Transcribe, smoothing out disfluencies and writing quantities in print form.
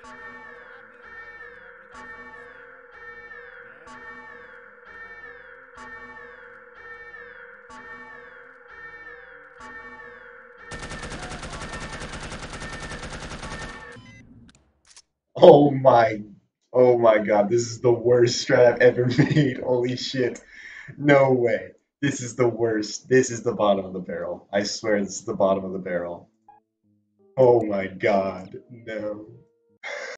Oh my, oh my God, this is the worst strat I've ever made. Holy shit. No way. This is the worst. This is the bottom of the barrel. I swear this is the bottom of the barrel. Oh my God, no.